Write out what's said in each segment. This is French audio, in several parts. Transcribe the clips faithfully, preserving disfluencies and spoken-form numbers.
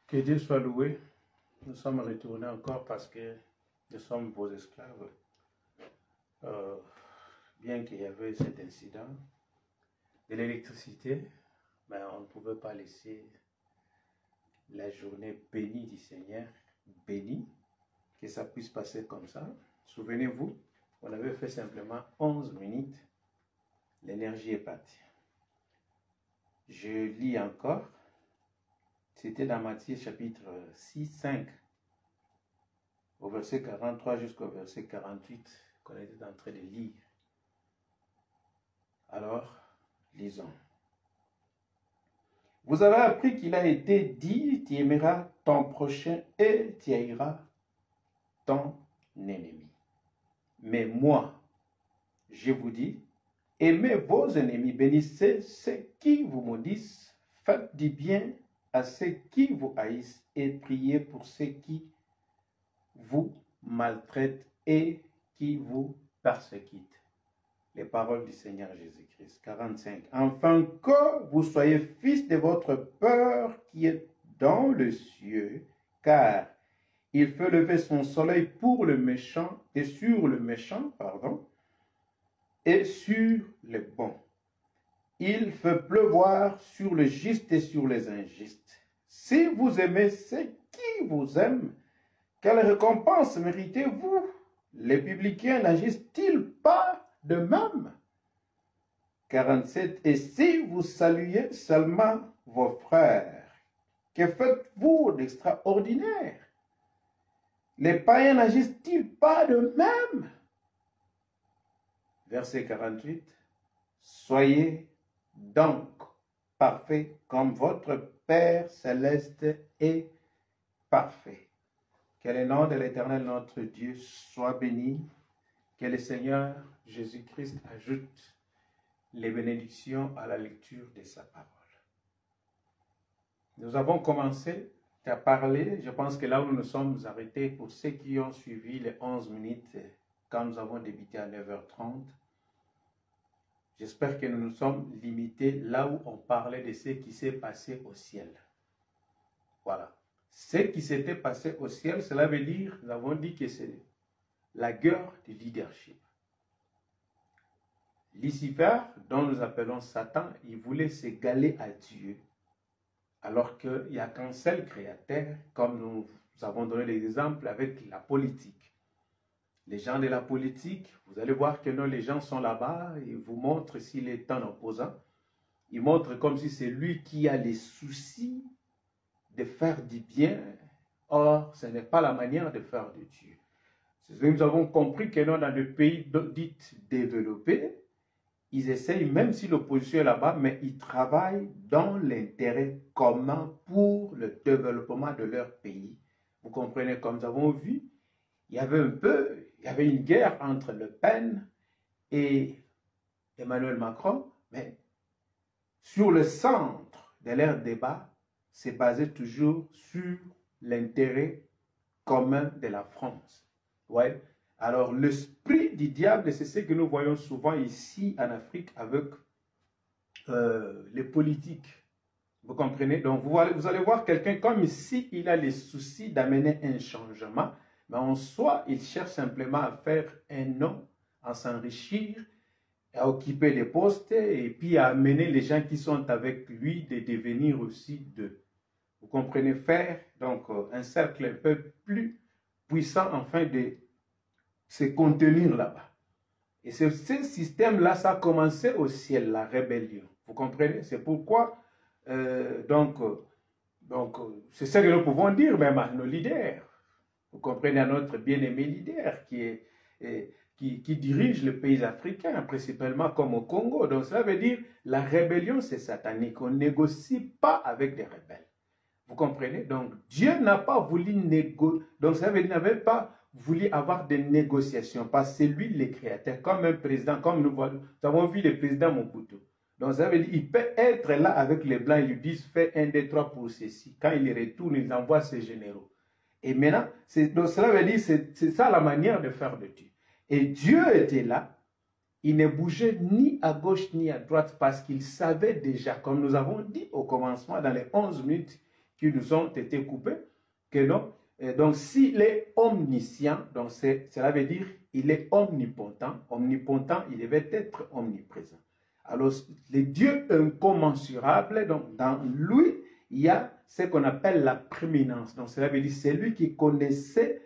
Que Dieu soit loué. Nous sommes retournés encore parce que nous sommes vos esclaves. Euh, bien qu'il y avait cet incident de l'électricité, mais on ne pouvait pas laisser la journée bénie du Seigneur, bénie, que ça puisse passer comme ça. Souvenez-vous, on avait fait simplement onze minutes, l'énergie est partie. Je lis encore, c'était dans Matthieu chapitre six, cinq, au verset quarante-trois jusqu'au verset quarante-huit, qu'on était en train de lire. Alors, lisons. Vous avez appris qu'il a été dit, tu aimeras ton prochain et tu haïras ton ennemi. Mais moi, je vous dis, aimez vos ennemis, bénissez ceux qui vous maudissent, faites du bien à ceux qui vous haïssent et priez pour ceux qui vous maltraitent et qui vous persécutent. Les paroles du Seigneur Jésus-Christ. quarante-cinq. Afin que vous soyez fils de votre Père qui est dans le cieux, car il fait lever son soleil pour le méchant et sur le méchant, pardon, et sur les bons. Il fait pleuvoir sur les justes et sur les injustes. Si vous aimez ceux qui vous aiment, quelle récompense méritez-vous? Les publicains n'agissent-ils pas de même? quarante-sept. Et si vous saluez seulement vos frères, que faites-vous d'extraordinaire? Les païens n'agissent-ils pas de même? Verset quarante-huit. Soyez donc parfaits comme votre Père céleste est parfait. Que le nom de l'Éternel notre Dieu soit béni. Que le Seigneur Jésus-Christ ajoute les bénédictions à la lecture de sa parole. Nous avons commencé à parler, je pense que là où nous nous sommes arrêtés, pour ceux qui ont suivi les onze minutes quand nous avons débuté à neuf heures trente, j'espère que nous nous sommes limités là où on parlait de ce qui s'est passé au ciel. Voilà. Ce qui s'était passé au ciel, cela veut dire, nous avons dit que c'est la guerre du leadership. Lucifer, dont nous appelons Satan, il voulait s'égaler à Dieu, alors qu'il n'y a qu'un seul créateur, comme nous avons donné l'exemple avec la politique. Les gens de la politique, vous allez voir que non, les gens sont là-bas, ils vous montrent s'il est un opposant. Ils montrent comme si c'est lui qui a les soucis de faire du bien. Or, ce n'est pas la manière de faire de Dieu. Nous avons compris que non, dans les pays dits développés, ils essayent, même si l'opposition est là-bas, mais ils travaillent dans l'intérêt commun pour le développement de leur pays. Vous comprenez, comme nous avons vu, il y avait un peu, il y avait une guerre entre Le Pen et Emmanuel Macron, mais sur le centre de leur débat, c'est basé toujours sur l'intérêt commun de la France. Ouais. Alors, l'esprit du diable, c'est ce que nous voyons souvent ici en Afrique avec euh, les politiques. Vous comprenez? Donc, vous allez, vous allez voir quelqu'un comme ici, il a les soucis d'amener un changement, mais en soi, il cherche simplement à faire un nom, à s'enrichir, à occuper les postes et puis à amener les gens qui sont avec lui de devenir aussi d'eux. Vous comprenez? Faire donc un cercle un peu plus puissant afin de se contenir là-bas. Et ce système-là, ça a commencé au ciel, la rébellion. Vous comprenez? C'est pourquoi, euh, donc, donc c'est ça que nous pouvons dire même à nos leaders. Vous comprenez, à notre bien-aimé leader qui, est, et, qui, qui dirige le pays africain, principalement comme au Congo. Donc cela veut dire, la rébellion, c'est satanique. On ne négocie pas avec des rebelles. Vous comprenez? Donc Dieu n'a pas voulu négocier. Donc ça veut dire, il n'avait pas voulu avoir des négociations, parce que c'est lui le créateur, comme un président, comme nous, voyons, nous avons vu le président Mobutu. Donc ça veut dire, il peut être là avec les Blancs, ils lui disent, fais un, deux, trois pour ceci. Quand il retourne, il envoie ses généraux. Et maintenant, donc cela veut dire, c'est ça la manière de faire de Dieu. Et Dieu était là, il ne bougeait ni à gauche ni à droite, parce qu'il savait déjà, comme nous avons dit au commencement, dans les onze minutes, qui nous ont été coupés, que non. Et donc, s'il est omniscient, donc cela veut dire il est omnipotent. Omnipotent, il devait être omniprésent. Alors, le Dieu incommensurable, donc dans lui, il y a ce qu'on appelle la prééminence. Donc, cela veut dire c'est lui qui connaissait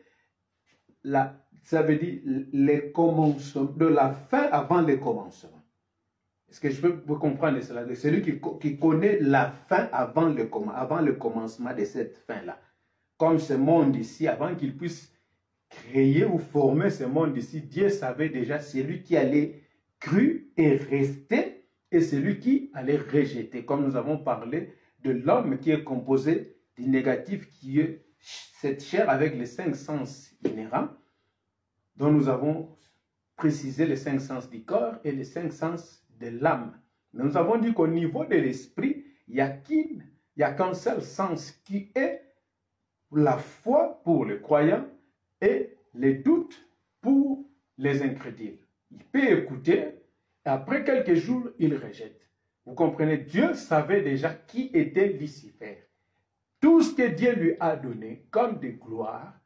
la, ça veut dire les commencements, de la fin avant le commencement. Est-ce que je peux vous comprendre cela? C'est lui qui, qui connaît la fin avant le, avant le commencement de cette fin-là. Comme ce monde ici, avant qu'il puisse créer ou former ce monde ici, Dieu savait déjà celui qui allait cru et rester et celui qui allait rejeter. Comme nous avons parlé de l'homme qui est composé du négatif, qui est cette chair avec les cinq sens inhérents, dont nous avons précisé les cinq sens du corps et les cinq sens de l'âme. Nous avons dit qu'au niveau de l'esprit, il n'y a qu'une, il n'y a qu'un seul sens qui est la foi pour les croyants et les doutes pour les incrédules. Il peut écouter et après quelques jours, il rejette. Vous comprenez, Dieu savait déjà qui était Lucifer. Tout ce que Dieu lui a donné comme de gloire,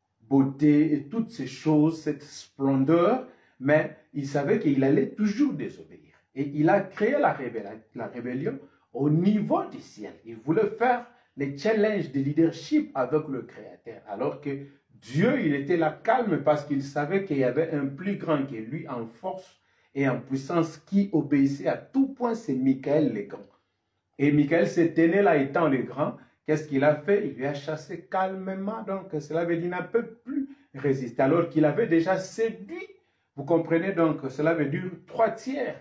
beauté et toutes ces choses, cette splendeur, mais il savait qu'il allait toujours désobéir. Et il a créé la rébellion, la rébellion au niveau du ciel. Il voulait faire les challenges de leadership avec le Créateur, alors que Dieu, il était là calme parce qu'il savait qu'il y avait un plus grand que lui en force et en puissance qui obéissait à tout point, c'est Michael le grand. Et Michael s'est tenu là étant le grand. Qu'est-ce qu'il a fait? Il lui a chassé calmement, donc cela veut dire qu'il ne peut plus résister, alors qu'il avait déjà séduit. Vous comprenez, donc cela veut dire trois tiers.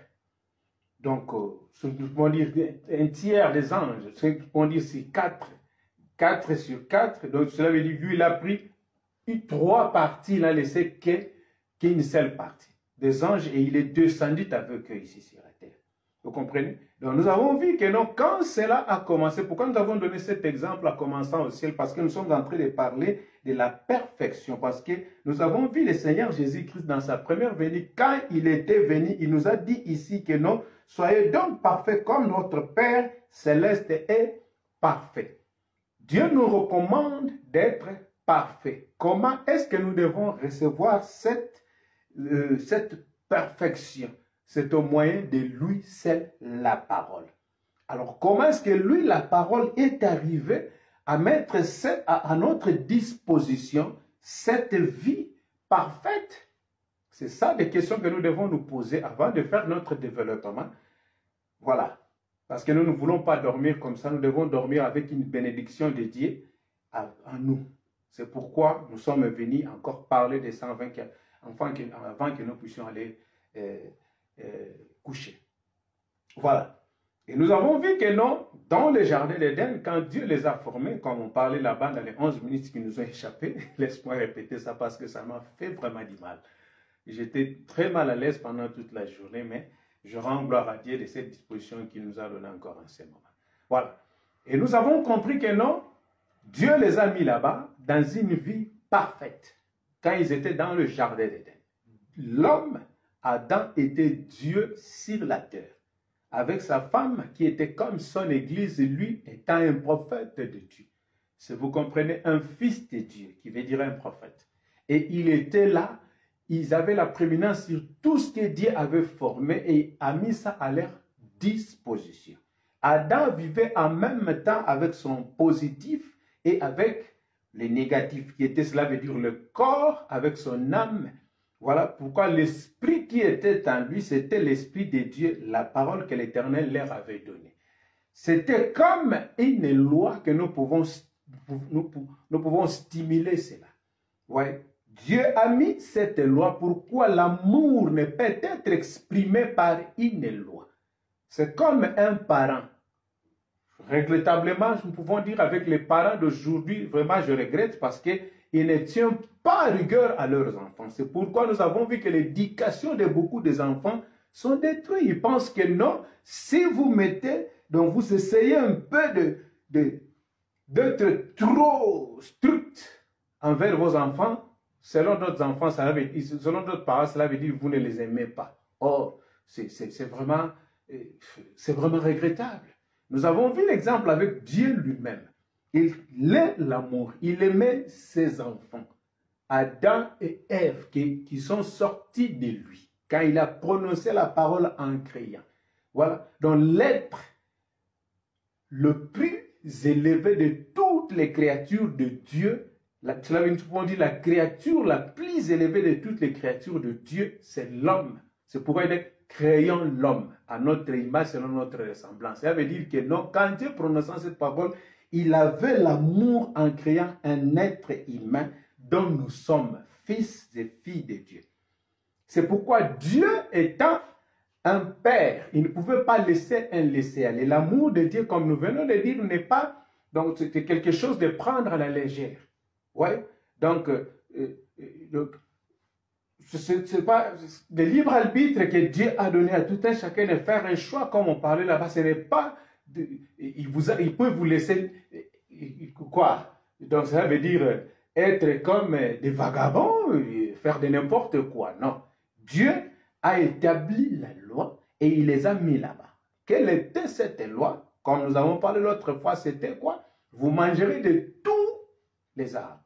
Donc, euh, on dire un tiers des anges, on dire c'est quatre, quatre sur quatre, donc cela veut dire lui il a pris trois parties, il n'a laissé qu'une seule partie des anges et il est descendu avec eux ici sur la terre. Vous comprenez? Donc nous avons vu que non, quand cela a commencé, pourquoi nous avons donné cet exemple en commençant au ciel? Parce que nous sommes en train de parler de la perfection, parce que nous avons vu le Seigneur Jésus-Christ dans sa première venue, quand il était venu, il nous a dit ici que non, soyez donc parfaits comme notre Père céleste est parfait. Dieu nous recommande d'être parfaits. Comment est-ce que nous devons recevoir cette, euh, cette perfection? C'est au moyen de lui, c'est la parole. Alors, comment est-ce que lui, la parole, est arrivée à mettre cette, à, à notre disposition cette vie parfaite? C'est ça des questions que nous devons nous poser avant de faire notre développement. Voilà. Parce que nous ne voulons pas dormir comme ça, nous devons dormir avec une bénédiction de Dieu à, à nous. C'est pourquoi nous sommes venus encore parler des cent vingt enfants que, avant que nous puissions aller euh, euh, coucher. Voilà. Et nous avons vu que non, dans le jardin d'Éden, quand Dieu les a formés, comme on parlait là-bas dans les onze minutes qui nous ont échappé, laisse-moi répéter ça parce que ça m'a fait vraiment du mal. J'étais très mal à l'aise pendant toute la journée, mais je rends gloire à Dieu de cette disposition qu'il nous a donnée encore en ce moment. Voilà. Et nous avons compris que non, Dieu les a mis là-bas dans une vie parfaite, quand ils étaient dans le jardin d'Éden. L'homme, Adam, était Dieu sur la terre, avec sa femme qui était comme son église, lui étant un prophète de Dieu. Si vous comprenez, un fils de Dieu, qui veut dire un prophète. Et il était là, ils avaient la prééminence sur tout ce que Dieu avait formé et a mis ça à leur disposition. Adam vivait en même temps avec son positif et avec les négatifs, qui était, cela veut dire le corps avec son âme. Voilà pourquoi l'esprit qui était en lui, c'était l'esprit de Dieu, la parole que l'Éternel leur avait donnée. C'était comme une loi que nous pouvons, nous, nous pouvons stimuler cela. Ouais. Dieu a mis cette loi. Pourquoi l'amour ne peut être exprimé par une loi? C'est comme un parent. Regrettablement, nous pouvons dire avec les parents d'aujourd'hui, vraiment je regrette parce qu'ils ne tiennent pas rigueur à leurs enfants. C'est pourquoi nous avons vu que l'éducation de beaucoup des enfants sont détruits. Ils pensent que non, si vous mettez, donc vous essayez un peu de, de, d'être trop strict envers vos enfants, selon d'autres enfants, ça veut dire, selon d'autres parents, cela veut dire que vous ne les aimez pas. Or, c'est vraiment, c'est vraiment regrettable. Nous avons vu l'exemple avec Dieu lui-même. Il est l'amour. Il aimait ses enfants. Adam et Ève qui, qui sont sortis de lui. Quand il a prononcé la parole en criant. Voilà. Donc l'être le plus élevé de toutes les créatures de Dieu, la, cela veut dire la créature la plus élevée de toutes les créatures de Dieu, c'est l'homme. C'est pourquoi il est créant l'homme à notre image selon notre ressemblance. Ça veut dire que non, quand Dieu prononçant cette parole, il avait l'amour en créant un être humain dont nous sommes fils et filles de Dieu. C'est pourquoi Dieu étant un père, il ne pouvait pas laisser un laisser-aller. L'amour de Dieu, comme nous venons de dire, n'est pas, donc c'est quelque chose de prendre à la légère. Ouais. Donc, euh, euh, c'est pas le libre arbitre que Dieu a donné à tout un chacun de faire un choix, comme on parlait là-bas. Ce n'est pas, de, il, vous a, il peut vous laisser, quoi? Donc ça veut dire être comme des vagabonds, faire de n'importe quoi. Non. Dieu a établi la loi et il les a mis là-bas. Quelle était cette loi? Comme nous avons parlé l'autre fois, c'était quoi? Vous mangerez de tous les arbres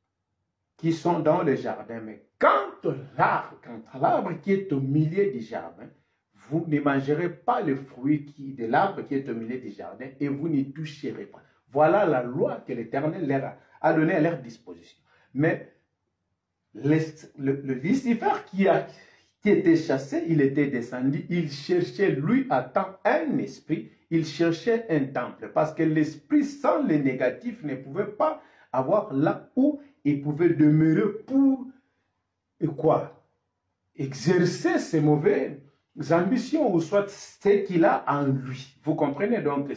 qui sont dans le jardin. Mais quand l'arbre, quand l'arbre qui est au milieu du jardin, vous ne mangerez pas le fruit qui, de l'arbre qui est au milieu du jardin et vous n'y toucherez pas. Voilà la loi que l'Éternel leur a, a donnée à leur disposition. Mais les, le, le Lucifer qui a qui était chassé, il était descendu, il cherchait lui à temps un esprit, il cherchait un temple, parce que l'esprit sans le négatif ne pouvait pas avoir là où il pouvait demeurer pour et quoi? Exercer ses mauvaises ambitions, ou soit ce qu'il a en lui. Vous comprenez donc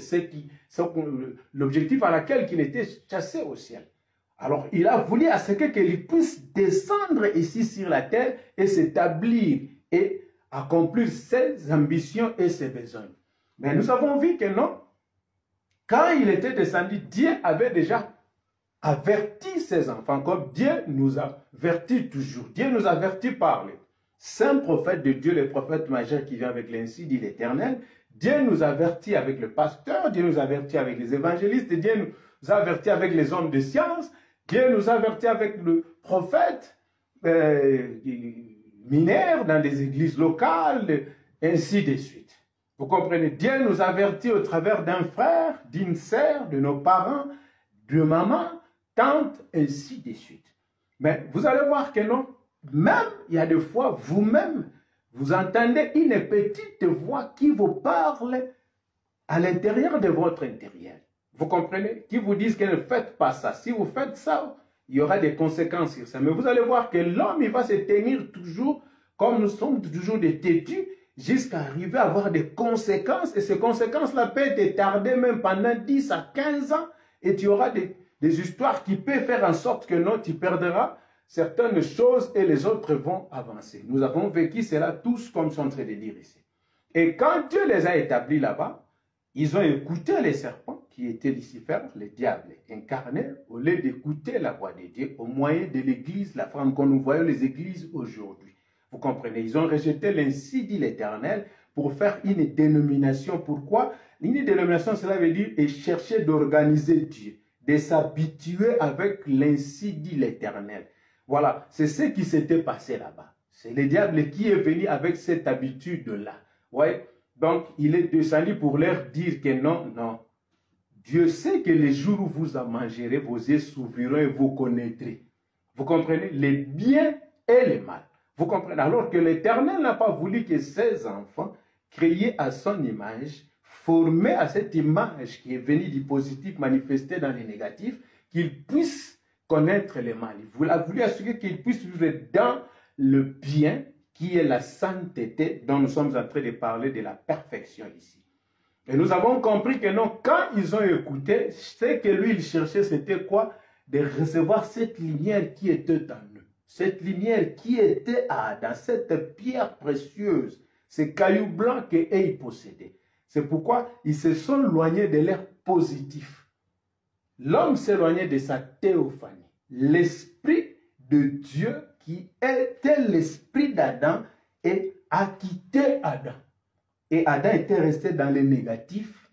l'objectif à laquelle il était chassé au ciel. Alors, il a voulu à ce qu'il puisse descendre ici sur la terre et s'établir et accomplir ses ambitions et ses besoins. Mais nous avons vu que non. Quand il était descendu, Dieu avait déjà averti ses enfants, comme Dieu nous avertit toujours. Dieu nous avertit par les saints prophètes de Dieu, les prophètes majeurs qui viennent avec l'ainsi dit l'Éternel. Dieu nous avertit avec le pasteur, Dieu nous avertit avec les évangélistes, Dieu nous avertit avec les hommes de science. Dieu nous avertit avec le prophète euh, mineur dans les églises locales, ainsi de suite. Vous comprenez? Dieu nous avertit au travers d'un frère, d'une sœur, de nos parents, de maman, tante, ainsi de suite. Mais vous allez voir que non, même il y a des fois, vous-même, vous entendez une petite voix qui vous parle à l'intérieur de votre intérieur. Vous comprenez? Qui vous disent que ne faites pas ça. Si vous faites ça, il y aura des conséquences sur ça. Mais vous allez voir que l'homme, il va se tenir toujours, comme nous sommes toujours des têtus, jusqu'à arriver à avoir des conséquences. Et ces conséquences-là peuvent être tardées même pendant dix à quinze ans. Et tu auras des, des histoires qui peuvent faire en sorte que non, tu perdras certaines choses et les autres vont avancer. Nous avons vécu cela tous, comme sont en train de dire ici. Et quand Dieu les a établis là-bas, ils ont écouté les serpents, qui étaient Lucifer, le diable incarné, au lieu d'écouter la voix de Dieu, au moyen de l'église, la forme qu'on nous voyons les églises aujourd'hui. Vous comprenez? Ils ont rejeté l'ainsi dit l'Éternel pour faire une dénomination. Pourquoi? Une dénomination, cela veut dire et chercher d'organiser Dieu, de s'habituer avec l'ainsi dit l'Éternel. Voilà, c'est ce qui s'était passé là-bas. C'est le diable qui est venu avec cette habitude-là. Ouais. Donc, il est descendu pour leur dire que non, non. Dieu sait que les jours où vous en mangerez, vos yeux s'ouvriront et vous connaîtrez. Vous comprenez? Les biens et les mal. Vous comprenez? Alors que l'Éternel n'a pas voulu que ses enfants, créés à son image, formés à cette image qui est venue du positif manifesté dans les négatifs, qu'ils puissent connaître le mal. Il a voulu assurer qu'ils puissent vivre dans le bien qui est la sainteté dont nous sommes en train de parler de la perfection ici. Et nous avons compris que non, quand ils ont écouté, ce que lui il cherchait, c'était quoi? De recevoir cette lumière qui était en eux. Cette lumière qui était à Adam, cette pierre précieuse, ces cailloux blancs qu'ils possédaient. C'est pourquoi ils se sont éloignés de l'air positif. L'homme s'éloignait de sa théophanie. L'esprit de Dieu qui était l'esprit d'Adam et a quitté Adam. Et Adam était resté dans le négatif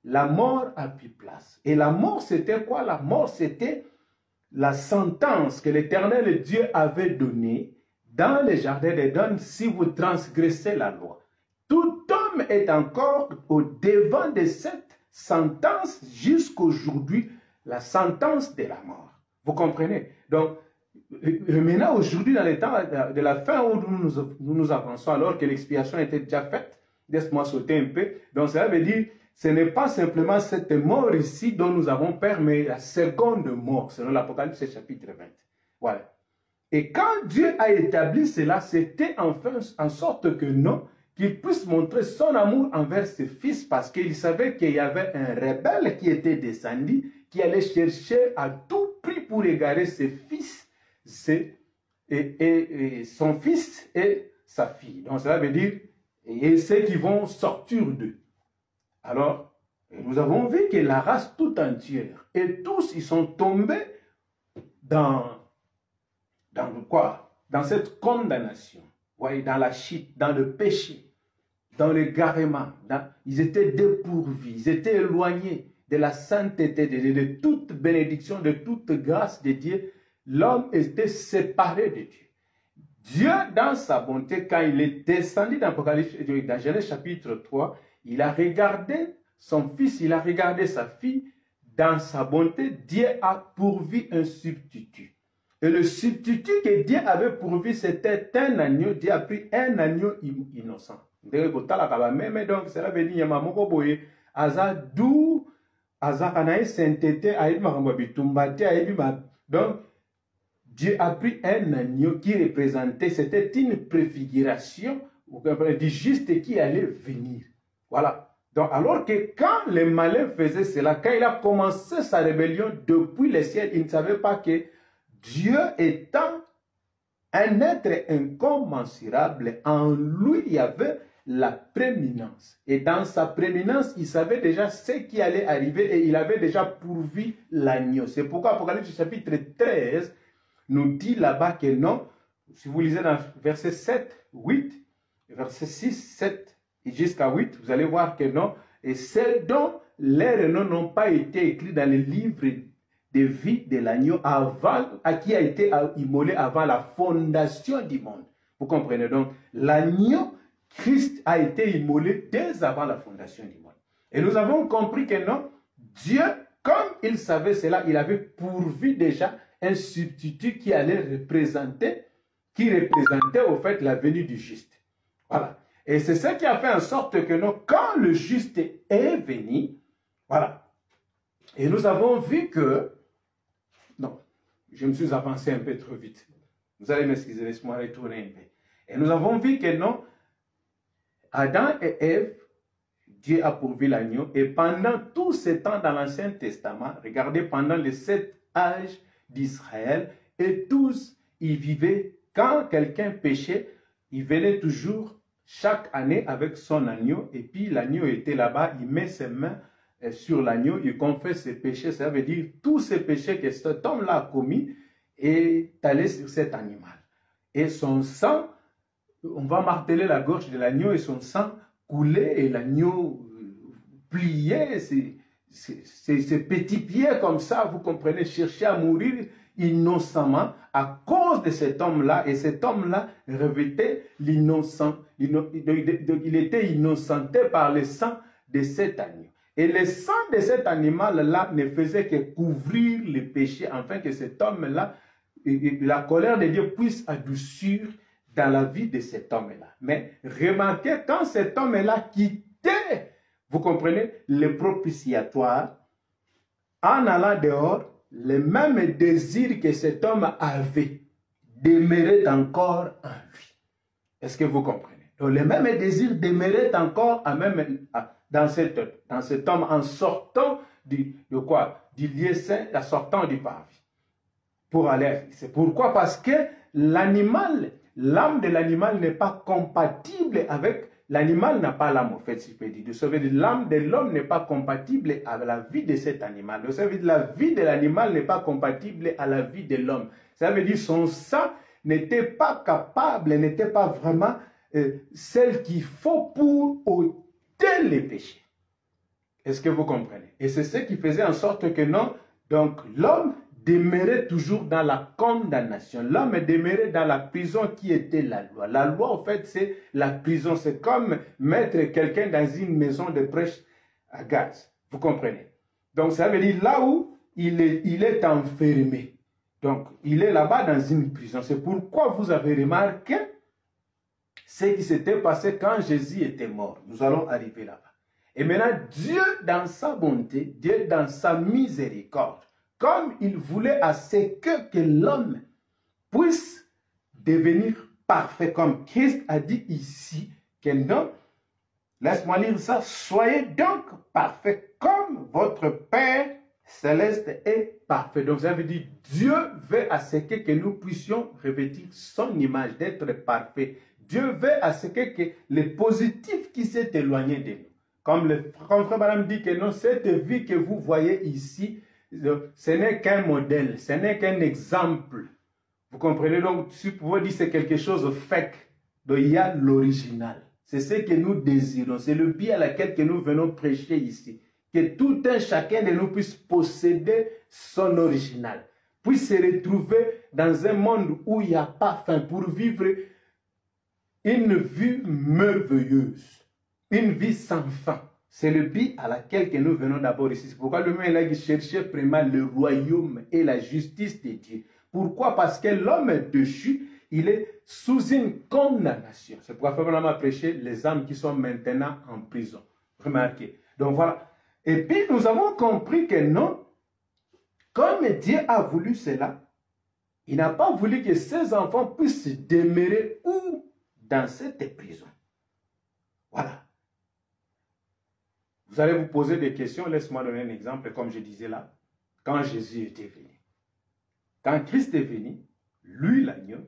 la mort a pris place. Et la mort, c'était quoi? La mort, c'était la sentence que l'Éternel Dieu avait donnée dans le jardin d'Éden si vous transgressez la loi. Tout homme est encore au devant de cette sentence jusqu'aujourd'hui, la sentence de la mort. Vous comprenez? Donc, maintenant, aujourd'hui, dans les temps de la fin où nous nous, nous, nous avançons, alors que l'expiation était déjà faite, laisse-moi sauter un peu. Donc, cela veut dire, ce n'est pas simplement cette mort ici dont nous avons peur, mais la seconde mort, selon l'Apocalypse chapitre vingt. Voilà. Et quand Dieu a établi cela, c'était enfin en sorte que non, qu'il puisse montrer son amour envers ses fils, parce qu'il savait qu'il y avait un rebelle qui était descendu, qui allait chercher à tout prix pour égarer ses fils, ses, et, et, et son fils et sa fille. Donc cela veut dire, et ceux qui vont sortir d'eux. Alors, nous avons vu que la race tout entière, et tous, ils sont tombés dans, dans quoi? Dans cette condamnation, voyez, dans la chute, dans le péché, dans l'égarement. Ils étaient dépourvus, ils étaient éloignés de la sainteté de Dieu, de toute bénédiction, de toute grâce de Dieu. L'homme était séparé de Dieu. Dieu, dans sa bonté, quand il est descendu dans l'Apocalypse, dans Genèse chapitre trois, il a regardé son fils, il a regardé sa fille. Dans sa bonté, Dieu a pourvu un substitut. Et le substitut que Dieu avait pourvu, c'était un agneau. Dieu a pris un agneau innocent. Donc, cela veut dire que d'où donc, Dieu a pris un agneau qui représentait, c'était une préfiguration du juste qui allait venir. Voilà. Donc, alors que quand le malin faisait cela, quand il a commencé sa rébellion depuis le ciel, il ne savait pas que Dieu étant un être incommensurable, en lui il y avait la prééminence. Et dans sa prééminence, il savait déjà ce qui allait arriver et il avait déjà pourvu l'agneau. C'est pourquoi Apocalypse chapitre treize nous dit là-bas que non, si vous lisez dans verset sept, huit, verset six, sept et jusqu'à huit, vous allez voir que non, et celles dont les noms n'ont pas été écrits dans le livre de vie de l'agneau avant, à qui a été immolé avant la fondation du monde. Vous comprenez donc, l'agneau Christ a été immolé dès avant la fondation du monde. Et nous avons compris que non, Dieu, comme il savait cela, il avait pourvu déjà un substitut qui allait représenter, qui représentait au fait la venue du juste. Voilà. Et c'est ce qui a fait en sorte que non, quand le juste est venu, voilà. Et nous avons vu que, non, je me suis avancé un peu trop vite. Vous allez m'excuser, laisse-moi retourner un peu. Et nous avons vu que non, Adam et Ève, Dieu a pourvu l'agneau, et pendant tout ce temps dans l'Ancien Testament, regardez, pendant les sept âges d'Israël, et tous y vivaient. Quand quelqu'un péchait, il venait toujours chaque année avec son agneau, et puis l'agneau était là-bas, il met ses mains sur l'agneau, il confesse ses péchés, ça veut dire tous ces péchés que cet homme-là a commis est allé sur cet animal. Et son sang, on va marteler la gorge de l'agneau et son sang coulait et l'agneau pliait ses, ses, ses, ses petits pieds comme ça, vous comprenez, cherchait à mourir innocemment à cause de cet homme-là. Et cet homme-là revêtait l'innocent, il était innocenté par le sang de cet agneau. Et le sang de cet animal-là ne faisait que couvrir les péchés, afin que cet homme-là, la colère de Dieu puisse adoucir dans la vie de cet homme-là. Mais remarquez, quand cet homme-là quittait, vous comprenez, le propitiatoire, en allant dehors, le même désir que cet homme avait demeurait encore en lui. Est-ce que vous comprenez? Donc, le même désir demeurait encore en même, dans, cette, dans cet homme en sortant du, de quoi? Du lieu saint, en sortant du parvis. Pour aller. C'est pourquoi? Parce que l'animal, l'âme de l'animal n'est pas compatible avec... L'animal n'a pas l'âme, en fait, si je peux dire. Ça veut dire l'âme de l'homme n'est pas compatible avec la vie de cet animal. Ça veut dire la vie de l'animal n'est pas compatible à la vie de l'homme. Ça veut dire son sang n'était pas capable, n'était pas vraiment euh, celle qu'il faut pour ôter les péchés. Est-ce que vous comprenez? Et c'est ce qui faisait en sorte que non, donc l'homme demeurait toujours dans la condamnation. L'homme demeurait dans la prison qui était la loi. La loi, en fait, c'est la prison. C'est comme mettre quelqu'un dans une maison de prêche à gaz. Vous comprenez? Donc, ça veut dire là où il est, il est enfermé. Donc, il est là-bas dans une prison. C'est pourquoi vous avez remarqué ce qui s'était passé quand Jésus était mort. Nous allons arriver là-bas. Et maintenant, Dieu, dans sa bonté, Dieu, dans sa miséricorde, comme il voulait assez que, que l'homme puisse devenir parfait, comme Christ a dit ici, que non, laisse-moi lire ça, soyez donc parfaits comme votre Père céleste est parfait. Donc ça veut dire, Dieu veut à ce que, que nous puissions revêtir son image, d'être parfait. Dieu veut à ce que, que les positifs qui s'est éloigné de nous. Comme le frère Madame dit que non, cette vie que vous voyez ici, ce n'est qu'un modèle, ce n'est qu'un exemple. Vous comprenez? Donc, si vous pouvez dire que c'est quelque chose de fake, donc il y a l'original. C'est ce que nous désirons. C'est le bien à laquelle que nous venons prêcher ici. Que tout un chacun de nous puisse posséder son original. Puisse se retrouver dans un monde où il n'y a pas fin pour vivre une vie merveilleuse. Une vie sans fin. C'est le but à laquelle que nous venons d'abord ici. C'est pourquoi le même a cherché vraiment le royaume et la justice de Dieu. Pourquoi? Parce que l'homme déchu, il est sous une condamnation. C'est pourquoi Frère Branham a prêché les âmes qui sont maintenant en prison. Remarquez. Donc voilà. Et puis nous avons compris que non, comme Dieu a voulu cela, il n'a pas voulu que ses enfants puissent demeurer où? Dans cette prison. Voilà. Vous allez vous poser des questions. Laisse-moi donner un exemple, comme je disais là. Quand Jésus était venu. Quand Christ est venu, lui, l'agneau,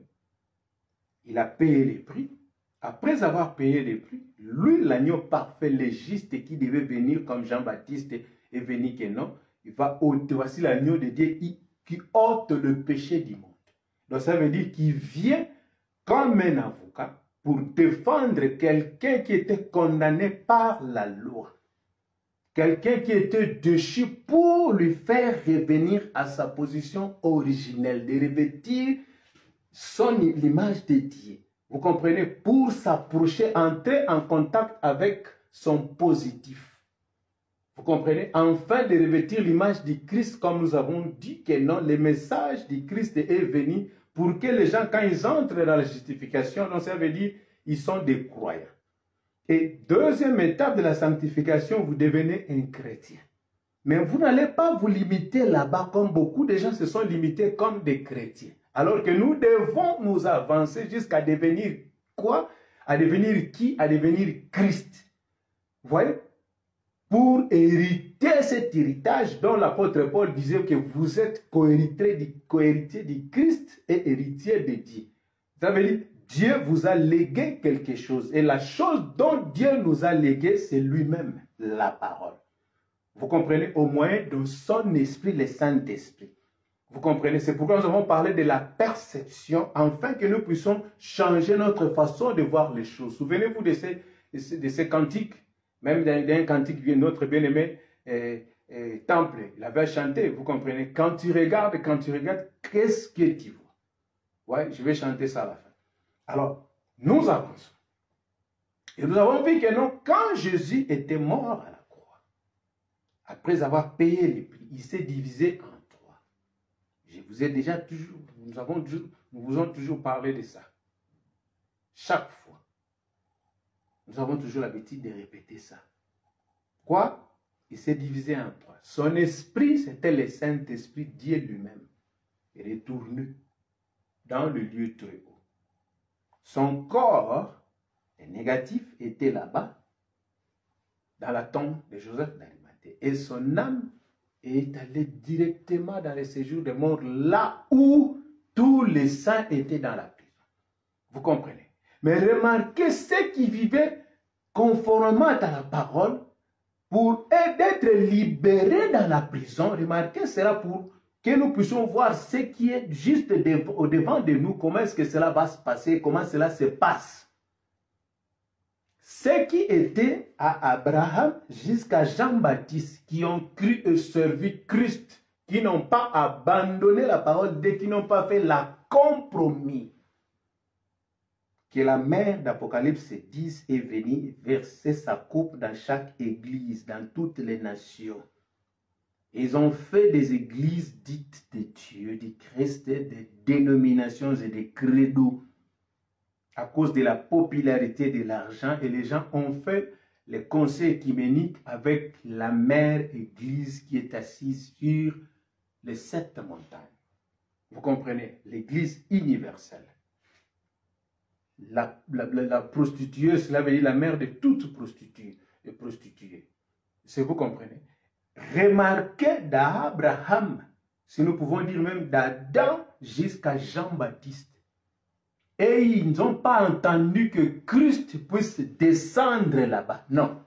il a payé les prix. Après avoir payé les prix, lui, l'agneau parfait, le juste qui devait venir comme Jean-Baptiste est venu que non, il va ôter. Voici l'agneau de Dieu qui ôte le péché du monde. Donc ça veut dire qu'il vient comme un avocat pour défendre quelqu'un qui était condamné par la loi. Quelqu'un qui était déchu pour lui faire revenir à sa position originelle, de revêtir son l'image de Dieu. Vous comprenez? Pour s'approcher, entrer en contact avec son positif. Vous comprenez? Afin de revêtir l'image du Christ, comme nous avons dit que non, le message du Christ est venu pour que les gens, quand ils entrent dans la justification, donc ça veut dire ils sont des croyants. Et deuxième étape de la sanctification, vous devenez un chrétien. Mais vous n'allez pas vous limiter là-bas comme beaucoup de gens se sont limités comme des chrétiens. Alors que nous devons nous avancer jusqu'à devenir quoi? À devenir qui? À devenir Christ. Vous voyez? Pour hériter cet héritage dont l'apôtre Paul disait que vous êtes co-héritier du, co-héritier du Christ et héritier de Dieu. Ça veut dire Dieu vous a légué quelque chose. Et la chose dont Dieu nous a légué, c'est lui-même, la parole. Vous comprenez? Au moyen de son esprit, le Saint-Esprit. Vous comprenez? C'est pourquoi nous avons parlé de la perception, afin que nous puissions changer notre façon de voir les choses. Souvenez-vous de ces, de ces, de ces cantiques, même d'un cantique de notre bien-aimé euh, euh, Temple. Il avait chanté, vous comprenez? Quand tu regardes, quand tu regardes, qu'est-ce que tu vois? Ouais, je vais chanter ça à la fin. Alors, nous avançons. Et nous avons vu que non, quand Jésus était mort à la croix, après avoir payé les prix, il s'est divisé en trois. Je vous ai déjà toujours, nous, avons toujours, nous vous avons toujours parlé de ça. Chaque fois. Nous avons toujours l'habitude de répéter ça. Quoi? Il s'est divisé en trois. Son esprit, c'était le Saint-Esprit, Dieu lui-même. Il est retourné dans le lieu très haut. Son corps, le négatif, était là-bas, dans la tombe de Joseph d'Arimathée. Et son âme est allée directement dans le séjour des morts, là où tous les saints étaient dans la prison. Vous comprenez? Mais remarquez ceux qui vivaient conformément à la parole, pour être libérés dans la prison, remarquez cela pour que nous puissions voir ce qui est juste au devant de nous, comment est-ce que cela va se passer, comment cela se passe. ceux qui étaient à Abraham jusqu'à Jean-Baptiste, qui ont cru et servi Christ, qui n'ont pas abandonné la parole de Dieu, qui n'ont pas fait la compromis. Que la mère d'Apocalypse dix est venue verser sa coupe dans chaque église, dans toutes les nations. Ils ont fait des églises dites de Dieu, du Christ, des dénominations et des credos à cause de la popularité de l'argent, et les gens ont fait les conseils écuméniques avec la mère église qui est assise sur les sept montagnes. Vous comprenez? L'église universelle. La, la, la, la prostituée, cela veut dire la mère de toutes prostituées et prostituées. Si vous comprenez? Remarquez d'Abraham, si nous pouvons dire même d'Adam jusqu'à Jean-Baptiste. Et ils n'ont pas entendu que Christ puisse descendre là-bas. Non.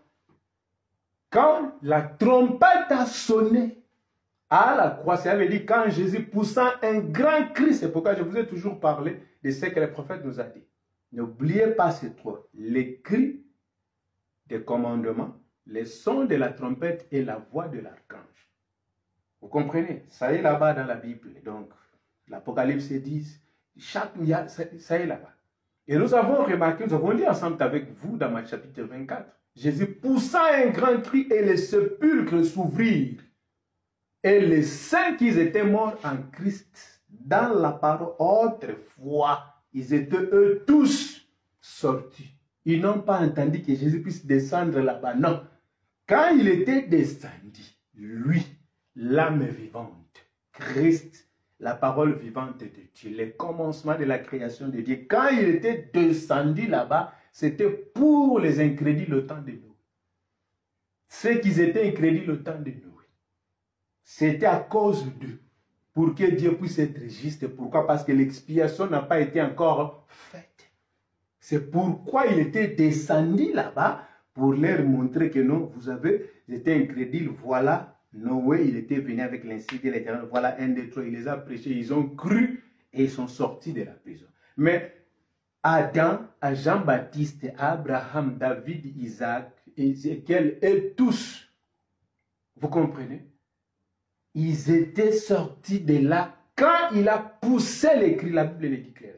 Quand la trompette a sonné à la croix, ça veut dire quand Jésus poussa un grand cri, c'est pourquoi je vous ai toujours parlé de ce que le prophète nous a dit. N'oubliez pas ces trois, les cris des commandements, les sons de la trompette et la voix de l'archange. Vous comprenez? Ça est là-bas dans la Bible. Donc, l'Apocalypse dit, chaque, ça est là-bas. Et nous avons remarqué, nous avons lu ensemble avec vous dans Matthieu chapitre vingt-quatre, Jésus poussa un grand cri et les sépulcres s'ouvrirent. Et les saints qui étaient morts en Christ, dans la parole autrefois, ils étaient eux tous sortis. Ils n'ont pas entendu que Jésus puisse descendre là-bas. Non. Quand il était descendu, lui, l'âme vivante, Christ, la parole vivante de Dieu, le commencement de la création de Dieu, quand il était descendu là-bas, c'était pour les incrédules le temps de Noé. Ceux qui étaient incrédules le temps de Noé. C'était à cause d'eux. Pour que Dieu puisse être juste. Pourquoi? Parce que l'expiation n'a pas été encore faite. C'est pourquoi il était descendu là-bas pour leur montrer que non, vous avez été incrédules. Voilà, Noé, il était venu avec l'insigne de l'Éternel. Voilà un des trois, il les a prêchés. Ils ont cru et ils sont sortis de la prison. Mais Adam, à Jean-Baptiste, Abraham, David, Isaac, Ézéchiel et tous, vous comprenez? Ils étaient sortis de là quand il a poussé les cris, la Bible le dit clairement.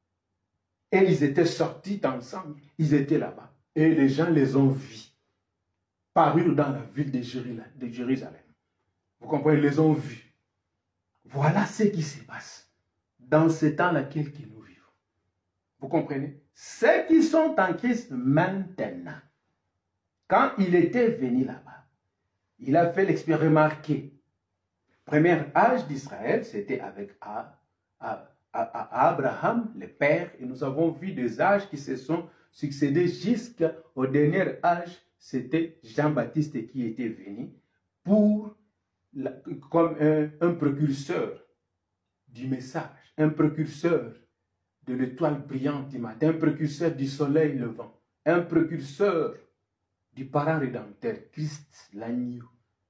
Et ils étaient sortis ensemble, ils étaient là-bas. Et les gens les ont vus, parurent dans la ville de Jérusalem. Vous comprenez, ils les ont vus. Voilà ce qui se passe dans ce temps laquelle que nous vivons. Vous comprenez? Ceux qui sont en Christ maintenant, quand il était venu là-bas, il a fait l'expérience remarquée. Premier âge d'Israël, c'était avec à, à, à, à Abraham, le père, et nous avons vu des âges qui se sont succédés jusqu'au dernier âge, c'était Jean-Baptiste qui était venu pour, la, comme un, un précurseur du message, un précurseur de l'étoile brillante du matin, un précurseur du soleil levant, un précurseur du parent rédempteur, Christ l'agneau.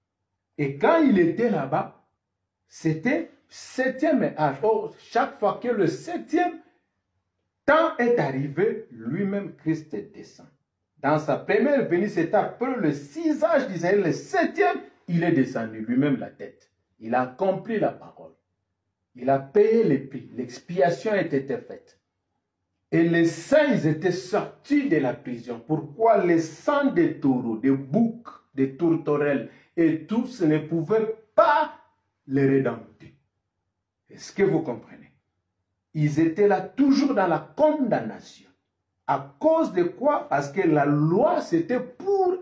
Et quand il était là-bas, c'était septième âge. Oh, chaque fois que le septième temps est arrivé, lui-même Christ descend. Dans sa première venue, c'était après le six âge d'Israël, le septième, il est descendu, lui-même la tête. Il a accompli la parole. Il a payé les prix. L'expiation a été faite. Et les saints, ils étaient sortis de la prison. Pourquoi les sangs des taureaux, des boucs, des tourterelles et tous ne pouvaient pas les rédempter? Est-ce que vous comprenez? Ils étaient là toujours dans la condamnation. À cause de quoi? Parce que la loi, c'était pour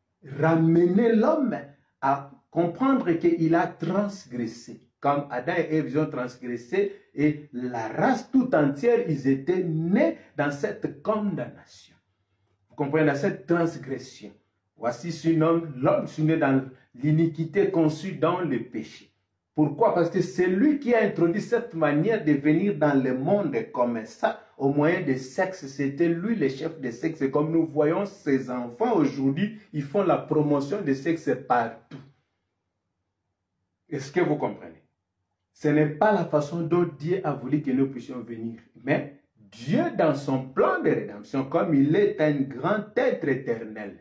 ramener l'homme à comprendre qu'il a transgressé. Comme Adam et Ève ont transgressé, et la race tout entière, ils étaient nés dans cette condamnation. Vous comprenez, dans cette transgression. Voici ce nom, l'homme est né dans l'iniquité, conçu dans le péché. Pourquoi? Parce que c'est lui qui a introduit cette manière de venir dans le monde comme ça, au moyen de sexe. C'était lui le chef de sexe. Et comme nous voyons ces enfants aujourd'hui, ils font la promotion de sexe partout. Est-ce que vous comprenez? Ce n'est pas la façon dont Dieu a voulu que nous puissions venir. Mais Dieu, dans son plan de rédemption, comme il est un grand être éternel,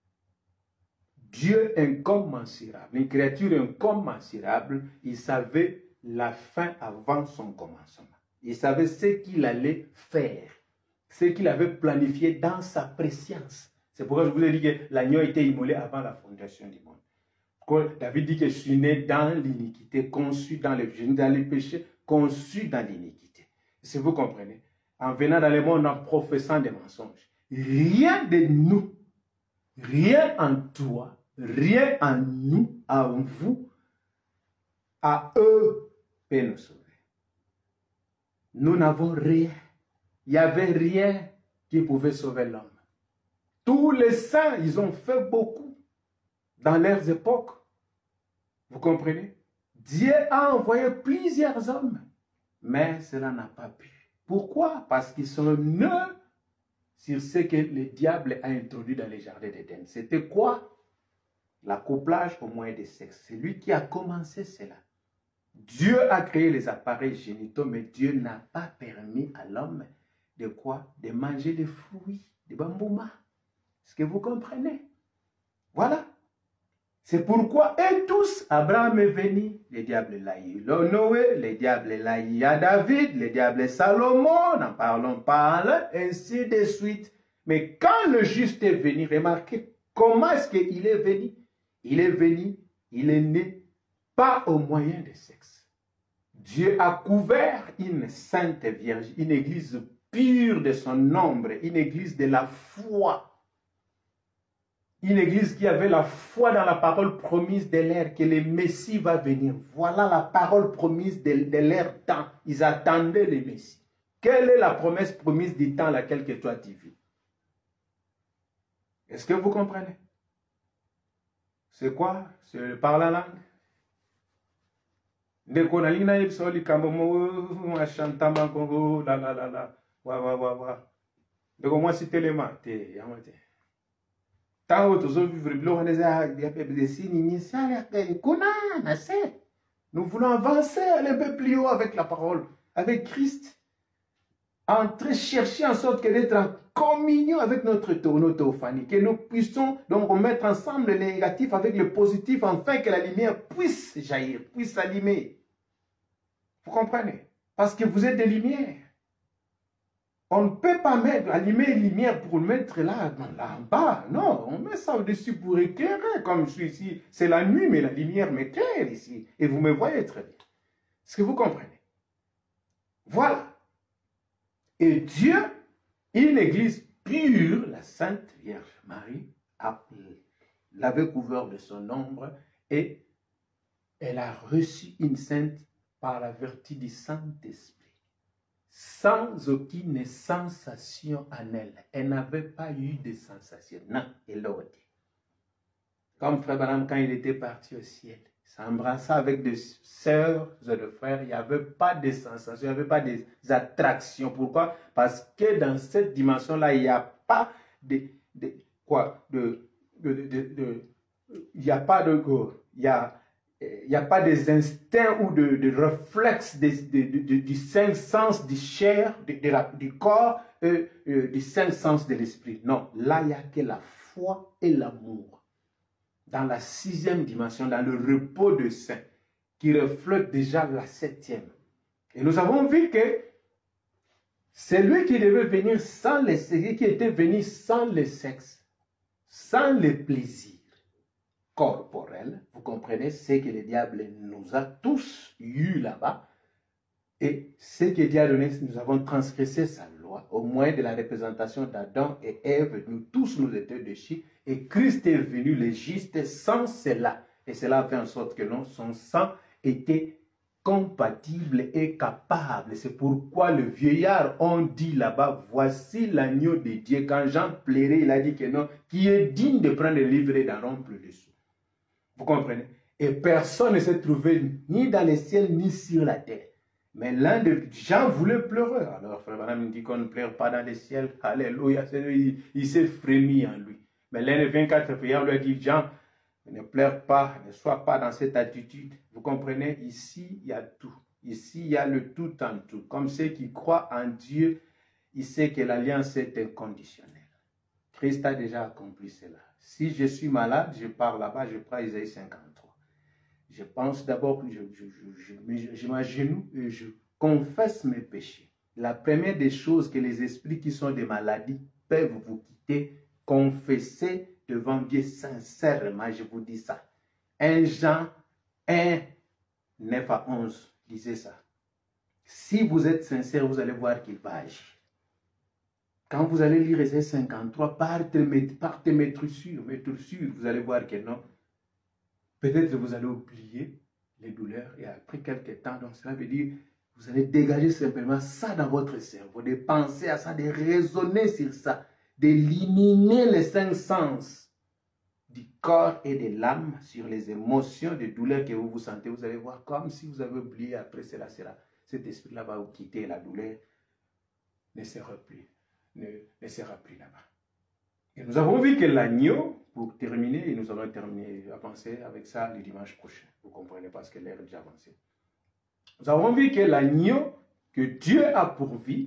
Dieu incommensurable, une créature incommensurable, il savait la fin avant son commencement. Il savait ce qu'il allait faire, ce qu'il avait planifié dans sa préscience. C'est pourquoi je vous ai dit que l'agneau a été immolé avant la fondation du monde. Quand David dit que je suis né dans l'iniquité, conçu dans le, dans les péchés, conçu dans l'iniquité. Si vous comprenez, en venant dans le monde en professant des mensonges, rien de nous, rien en toi, rien en nous, en vous, à eux, peut nous sauver. Nous n'avons rien. Il n'y avait rien qui pouvait sauver l'homme. Tous les saints, ils ont fait beaucoup dans leurs époques. Vous comprenez? Dieu a envoyé plusieurs hommes, mais cela n'a pas pu. Pourquoi? Parce qu'ils sont nés sur ce que le diable a introduit dans les jardins d'Éden. C'était quoi? L'accouplage au moyen des sexes. C'est lui qui a commencé cela. Dieu a créé les appareils génitaux, mais Dieu n'a pas permis à l'homme de quoi? De manger des fruits, des bambouma. Est-ce que vous comprenez? Voilà. C'est pourquoi, et tous, Abraham est venu, le diable l'a eu. Noé, le diable l'a eu à David, le diable Salomon, n'en parlons pas là, ainsi de suite. Mais quand le juste est venu, remarquez comment est-ce qu'il est venu? Il est venu, il est né, pas au moyen de sexe. Dieu a couvert une sainte vierge, une église pure de son nombre, une église de la foi. Une église qui avait la foi dans la parole promise de l'ère, que le Messie va venir. Voilà la parole promise de, de l'ère temps. Ils attendaient le Messie. Quelle est la promesse promise du temps à laquelle que toi tu vis? Est-ce que vous comprenez? C'est quoi? C'est par la langue. Ndeko na lina yebsoli kamomo achantama kongo la la la la wa wa wa wa. Ndeko moi si telema te yamate. Tant que nous vivons nous voulons avancer un peu plus haut avec la parole, avec Christ. Entrer, chercher en sorte que d'être en communion avec notre théophanie, que nous puissions donc mettre ensemble le négatif avec le positif, afin que la lumière puisse jaillir, puisse s'allumer. Vous comprenez? Parce que vous êtes des lumières. On ne peut pas mettre, allumer une lumière pour le mettre là, là en bas. Non, on met ça au-dessus pour éclairer. Comme je suis ici, c'est la nuit, mais la lumière m'éclaire ici. Et vous me voyez très bien. Est-ce que vous comprenez? Voilà. Et Dieu, une église pure, la Sainte Vierge Marie, l'avait couvert de son ombre et elle a reçu une sainte par la vertu du Saint-Esprit. Sans aucune sensation en elle. Elle n'avait pas eu de sensation. Non, elle l'a dit. Comme Frère Branham, quand il était parti au ciel, il s'embrassa avec des sœurs et des frères, il n'y avait pas de sensation, il n'y avait pas des attractions. Pourquoi? Parce que dans cette dimension-là, il n'y a pas de, de quoi, de, de, de, de, de il n'y a pas de, il y a, il n'y a pas des instincts ou de, de réflexes de, de, de, de, du cinq sens du chair, de, de la, du corps, euh, euh, du cinq sens de l'esprit. Non, là, il n'y a que la foi et l'amour. Dans la sixième dimension, dans le repos de saint, qui reflète déjà la septième. Et nous avons vu que c'est lui qui devait venir sans le sexe, qui était venu sans le sexe, sans le plaisir corporel. Vous comprenez ce que le diable nous a tous eu là-bas. Et ce que Dieu a donné, nous avons transgressé sa loi au moyen de la représentation d'Adam et Ève. Nous tous nous étions déchus et Christ est venu le juste sans cela. Et cela a fait en sorte que non, son sang était compatible et capable. C'est pourquoi le vieillard, on dit là-bas, voici l'agneau de Dieu. Quand Jean plairait, il a dit que non, qui est digne de prendre le livre et d'en rompre le dessous. Vous comprenez? Et personne ne s'est trouvé ni dans les ciels ni sur la terre. Mais l'un de Jean voulait pleurer. Alors, Frère Branham dit qu'on ne pleure pas dans les ciels. Alléluia. Il, il s'est frémi en lui. Mais l'un des vingt-quatre prières lui a dit, Jean, ne pleure pas, ne sois pas dans cette attitude. Vous comprenez? Ici, il y a tout. Ici, il y a le tout en tout. Comme ceux qui croient en Dieu, il sait que l'alliance est inconditionnelle. Christ a déjà accompli cela. Si je suis malade, je pars là-bas, je prends Isaïe cinquante-trois. Je pense d'abord que je, je, je, je, je m'agenouille et je confesse mes péchés. La première des choses que les esprits qui sont des maladies peuvent vous quitter, confesser devant Dieu sincèrement, je vous dis ça. un Jean un, neuf à onze disait ça. Si vous êtes sincère, vous allez voir qu'il va agir. Quand vous allez lire Isaïe cinquante-trois, par tes maîtrissures, maîtrissures, vous allez voir que non. Peut-être vous allez oublier les douleurs et après quelques temps, donc cela veut dire vous allez dégager simplement ça dans votre cerveau, de penser à ça, de raisonner sur ça, d'éliminer les cinq sens du corps et de l'âme sur les émotions, des douleurs que vous vous sentez. Vous allez voir comme si vous avez oublié, après cela sera. Cet esprit-là va vous quitter, la douleur ne sera plus, ne, ne sera plus là-bas. Et nous avons vu que l'agneau, pour terminer, et nous allons terminer, avancer avec ça le dimanche prochain. Vous comprenez parce que l'heure est déjà avancée. Nous avons vu que l'agneau que Dieu a pourvu,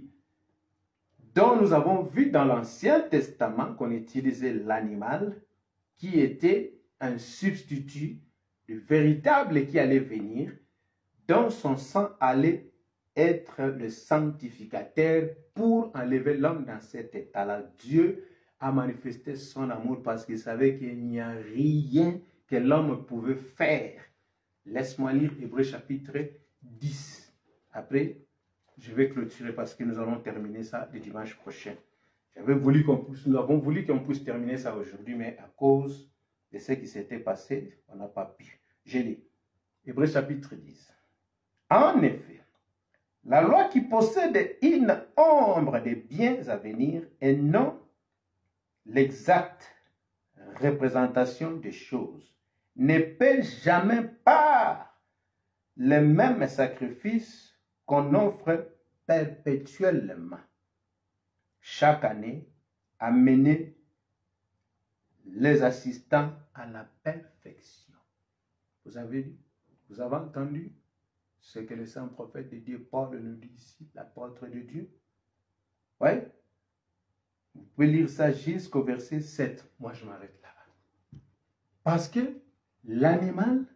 dont nous avons vu dans l'Ancien Testament qu'on utilisait l'animal, qui était un substitut du véritable qui allait venir, dont son sang allait être le sanctificateur pour enlever l'homme dans cet état-là. Dieu a manifesté son amour parce qu'il savait qu'il n'y a rien que l'homme pouvait faire. Laisse-moi lire Hébreux chapitre dix. Après, je vais clôturer parce que nous allons terminer ça le dimanche prochain. J'avais voulu qu'on puisse, nous avons voulu qu'on puisse terminer ça aujourd'hui, mais à cause de ce qui s'était passé, on n'a pas pu. Je lis. Hébreux chapitre dix. En effet, la loi qui possède une ombre des biens à venir et non l'exacte représentation des choses ne peut jamais par le même sacrifice qu'on offre perpétuellement chaque année amener les assistants à la perfection. Vous avez, vous avez entendu ce que le saint prophète de Dieu, Paul, nous dit ici, l'apôtre de Dieu? Oui. Vous pouvez lire ça jusqu'au verset sept. Moi, je m'arrête là. Parce que l'animal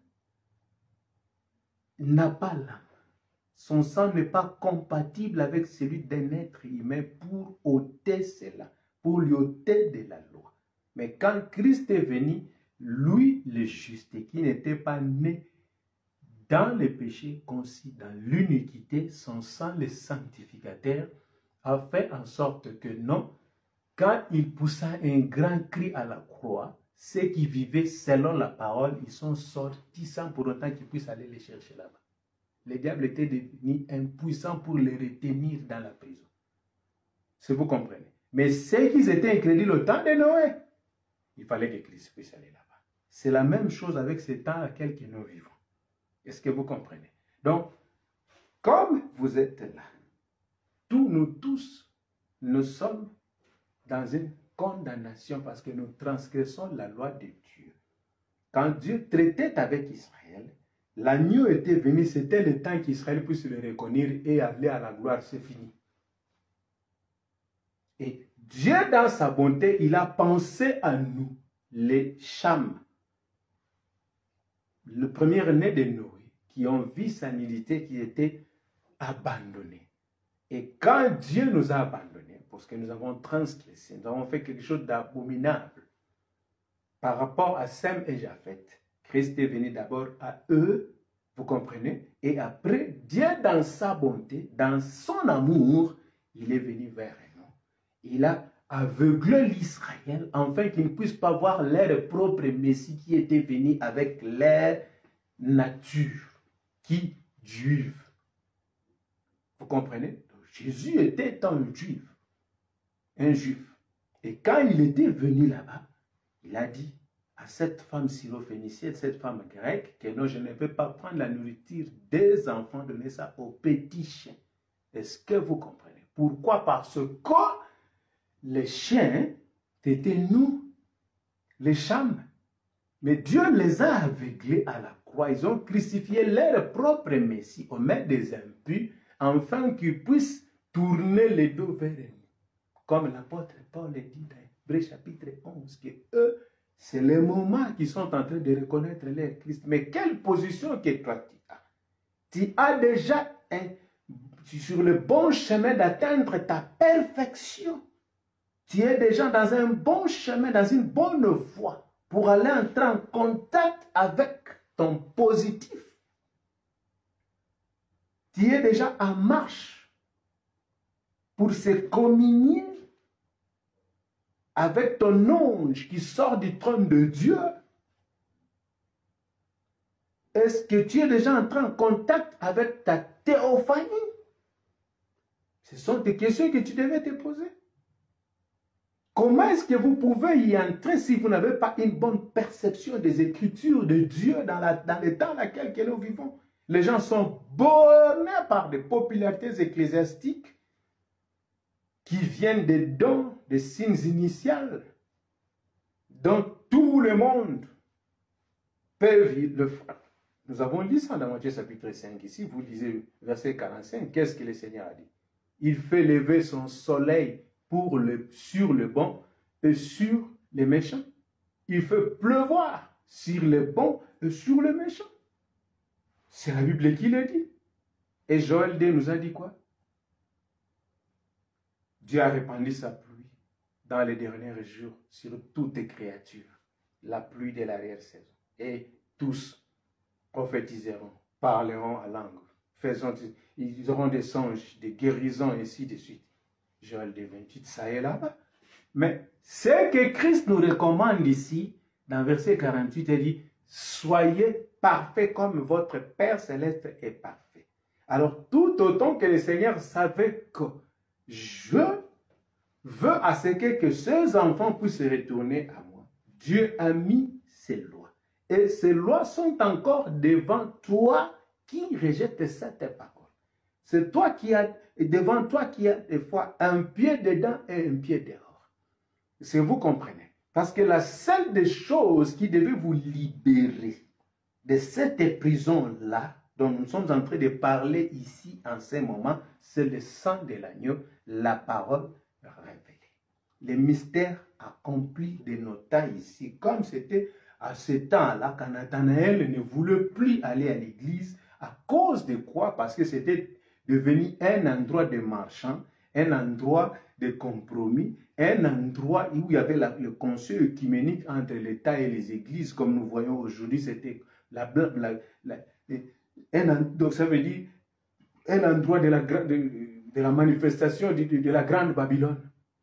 n'a pas l'âme. Son sang n'est pas compatible avec celui d'un être humain pour ôter cela, pour lui ôter de la loi. Mais quand Christ est venu, lui, le juste, qui n'était pas né dans le péché, conçu dans l'iniquité, son sang, le sanctificateur, a fait en sorte que non, quand il poussa un grand cri à la croix, ceux qui vivaient selon la parole, ils sont sortis sans pour autant qu'ils puissent aller les chercher là-bas. Le diable était devenu impuissant pour les retenir dans la prison. Si vous comprenez. Mais ceux qui étaient incrédules au temps de Noé, il fallait que Christ puisse aller là-bas. C'est la même chose avec ce temps à quel nous vivons. Est-ce que vous comprenez? Donc, comme vous êtes là, tous, nous tous, nous sommes dans une condamnation parce que nous transgressons la loi de Dieu. Quand Dieu traitait avec Israël, l'agneau était venu, c'était le temps qu'Israël puisse le reconnaître et aller à la gloire, c'est fini. Et Dieu, dans sa bonté, il a pensé à nous, les Cham, le premier-né de Noé, qui ont vu sa nudité, qui était abandonnée. Et quand Dieu nous a abandonnés, parce que nous avons transgressé, nous avons fait quelque chose d'abominable par rapport à Sem et Japheth, Christ est venu d'abord à eux, vous comprenez? Et après, Dieu dans sa bonté, dans son amour, il est venu vers nous. Il a aveuglé l'Israël, afin qu'ils ne puissent pas voir leur propre Messie qui était venu avec leur nature, qui juive. Vous comprenez? Donc, Jésus était un juif, un juif. Et quand il était venu là-bas, il a dit à cette femme syrophénicienne, cette femme grecque, que non, je ne peux pas prendre la nourriture des enfants, donner ça aux petits chiens. Est-ce que vous comprenez? Pourquoi? Parce que les chiens, c'était nous, les Cham. Mais Dieu les a aveuglés à la croix. Ils ont crucifié leur propre Messie au maître des impurs, afin qu'ils puissent tourner les dos vers nous. comme l'apôtre Paul le dit dans Hébreux chapitre onze, que eux, c'est les moments qui sont en train de reconnaître leur Christ. Mais quelle position que toi tu as? Tu as déjà un, sur le bon chemin d'atteindre ta perfection. Tu es déjà dans un bon chemin, dans une bonne voie pour aller entrer en contact avec ton positif. Tu es déjà en marche pour se communier avec ton ange qui sort du trône de Dieu. Est-ce que tu es déjà entré en contact avec ta théophanie? Ce sont des questions que tu devais te poser. Comment est-ce que vous pouvez y entrer si vous n'avez pas une bonne perception des Écritures de Dieu dans, la, dans le temps dans lequel que nous vivons? Les gens sont bornés par des popularités ecclésiastiques qui viennent des dons, des signes initiales, dont tout le monde peut le faire. Nous avons lu ça dans Matthieu chapitre cinq. Ici, vous lisez verset quarante-cinq. Qu'est-ce que le Seigneur a dit? Il fait lever son soleil pour le, sur le bon et sur les méchants. Il fait pleuvoir sur les bons et sur les méchants. C'est la Bible qui le dit. Et Joël deux nous a dit quoi? Dieu a répandu sa pluie dans les derniers jours sur toutes les créatures. La pluie de l'arrière-saison. Et tous prophétiseront, parleront à langue. Faisons, ils auront des songes, des guérisons, et ainsi de suite. Joël deux vingt-huit, ça est là-bas. Mais ce que Christ nous recommande ici, dans verset quarante-huit, il dit, soyez parfaits comme votre Père Céleste est parfait. Alors, tout autant que le Seigneur savait que je veux à ce que, que ces enfants puissent se retourner à moi, Dieu a mis ses lois. Et ces lois sont encore devant toi qui rejette cette parole. C'est toi qui as, devant toi qui a des fois un pied dedans et un pied dehors. Si vous comprenez. Parce que la seule des choses qui devait vous libérer de cette prison-là, dont nous sommes en train de parler ici en ce moment, c'est le sang de l'agneau, la parole révélée. Les mystères accomplis de nos temps ici, comme c'était à ce temps-là, quand Nathanaël ne voulait plus aller à l'église, à cause de quoi? Parce que c'était devenu un endroit de marchands, un endroit de compromis, un endroit où il y avait la, le conseil œcuménique entre l'État et les églises, comme nous voyons aujourd'hui, c'était la, la, la, un, donc ça veut dire un endroit de la, de, de la manifestation de, de, de la grande Babylone.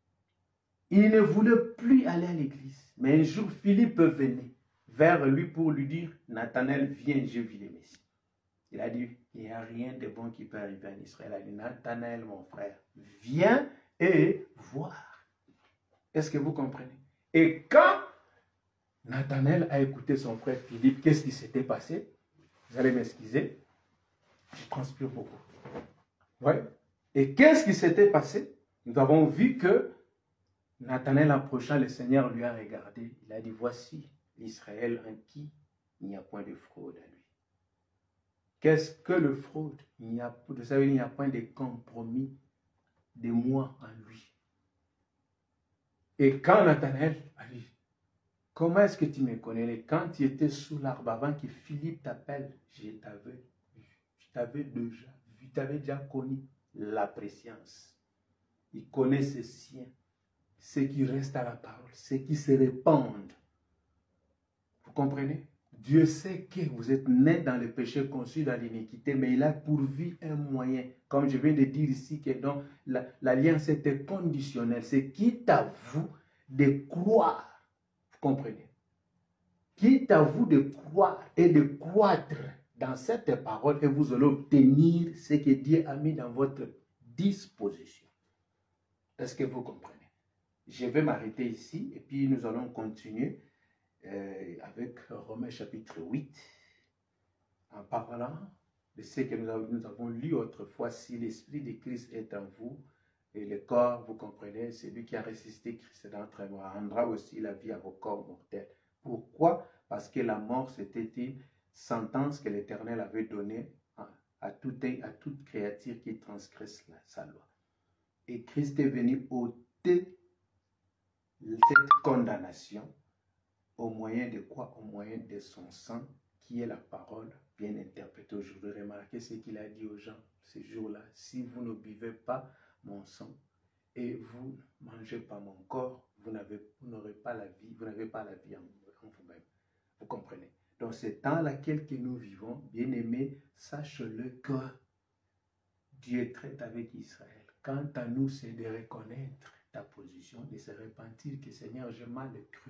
Il ne voulait plus aller à l'église, mais un jour Philippe venait vers lui pour lui dire, Nathanaël, viens, j'ai vu le Messie. Il a dit, il n'y a rien de bon qui peut arriver en Israël. Il a dit, Nathanaël, mon frère, viens et voir. Est-ce que vous comprenez? Et quand Nathanaël a écouté son frère Philippe, qu'est-ce qui s'était passé? Vous allez m'excuser, je transpire beaucoup. Ouais. Et qu'est-ce qui s'était passé? Nous avons vu que Nathanaël approchant, le Seigneur lui a regardé. Il a dit, voici l'Israël en qui il n'y a point de fraude à lui. Qu'est-ce que le fraude? Il n'y a, vous savez, il n'y a point de compromis de moi en lui. Et quand Nathanaël a dit, comment est-ce que tu me connais? Et quand tu étais sous l'arbre avant que Philippe t'appelle, je t'avais je t'avais déjà vu, je t'avais déjà connu la préscience. Il connaît ses siens, ceux qui restent à la parole, ceux qui se répandent. Vous comprenez? Dieu sait que vous êtes nés dans le péché, conçus dans l'iniquité, mais il a pourvu un moyen. Comme je viens de dire ici, que donc l'alliance était conditionnelle. C'est quitte à vous de croire. Vous comprenez? Quitte à vous de croire et de croître dans cette parole, et vous allez obtenir ce que Dieu a mis dans votre disposition. Est-ce que vous comprenez? Je vais m'arrêter ici, et puis nous allons continuer. Euh, avec Romains chapitre huit, en parlant de ce que nous avons, nous avons lu autrefois, si l'Esprit de Christ est en vous, et le corps, vous comprenez, c'est lui qui a ressuscité Christ d'entre nous, rendra aussi la vie à vos corps mortels. Pourquoi? Parce que la mort, c'était une sentence que l'Éternel avait donnée à, à, tout, à toute créature qui transgresse la, sa loi. Et Christ est venu ôter éviter cette condamnation au moyen de quoi? Au moyen de son sang, qui est la parole bien interprétée aujourd'hui. Remarquez ce qu'il a dit aux gens ce jour-là. Si vous ne buvez pas mon sang et vous ne mangez pas mon corps, vous n'aurez pas la vie, vous n'avez pas la vie en, en vous-même. Vous comprenez? Dans ce temps laquelle que nous vivons, bien-aimés, sache-le que Dieu traite avec Israël. Quant à nous, c'est de reconnaître ta position, de se repentir que Seigneur, j'ai mal cru.